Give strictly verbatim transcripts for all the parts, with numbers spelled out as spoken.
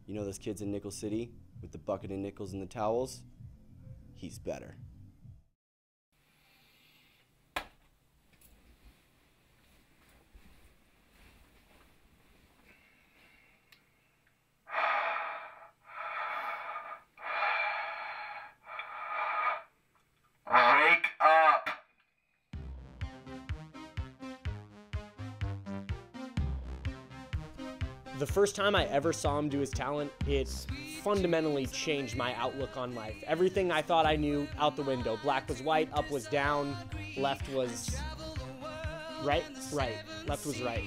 You know those kids in Nickel City with the bucket of nickels and the towels? He's better. Wake up! The first time I ever saw him do his talent, it fundamentally changed my outlook on life. Everything I thought I knew, out the window. Black was white, up was down, left was right, right, left was right.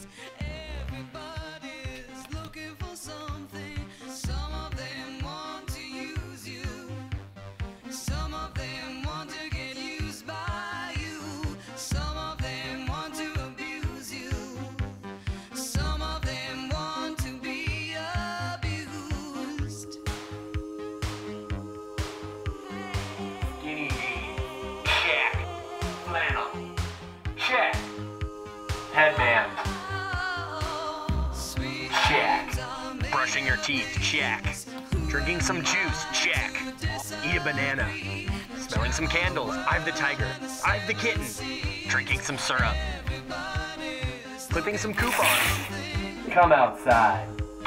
Check. Headband. Check. Brushing your teeth, check. Drinking some juice, check. Eat a banana. Smelling some candles, I've the tiger. I've the kitten. Drinking some syrup. Clipping some coupons. Come outside.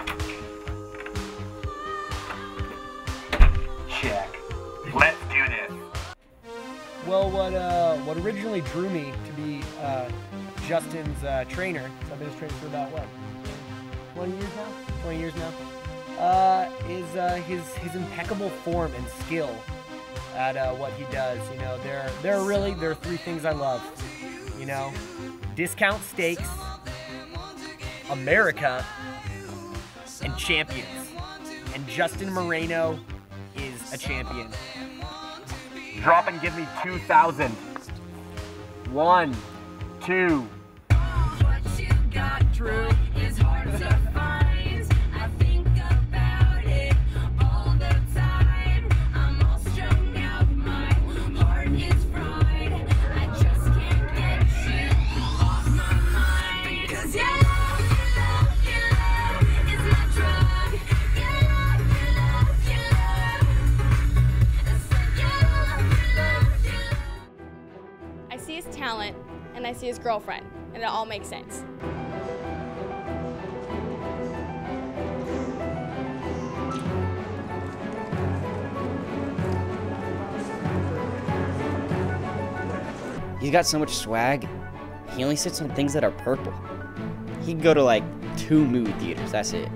Check. Let's do this. Well, what uh, what originally drew me to be uh, Justin's uh, trainer, so I've been his trainer for about, what, twenty years now? twenty years now, uh, is uh, his, his impeccable form and skill at uh, what he does. You know, there, there are really, there are three things I love, you know, discount steaks, America, and champions. And Justin Moreno is a champion. Drop and give me two thousand. One, two. What you got, Drew, is hard to find. I think about it all the time. I'm all strung out, my heart is fried. I just can't get you off my mind. Because your love, your love, your love is my drug. Your love, your love, your love. I said your love, your love, your love. I see his talent, and I see his girlfriend, and it all makes sense. He's got so much swag, he only sits on things that are purple. He can go to like two movie theaters, that's it.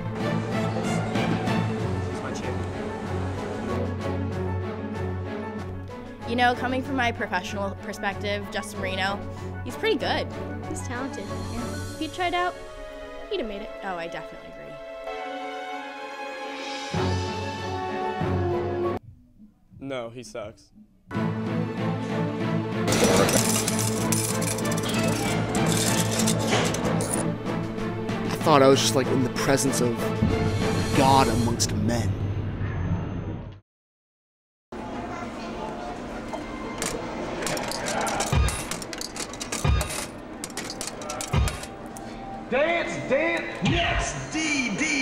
You know, coming from my professional perspective, Justin Moreno, he's pretty good. He's talented. Yeah. If he tried out, he'd have made it. Oh, I definitely agree. No, he sucks. I thought I was just like in the presence of God amongst men. Dance, dance. Yes, D D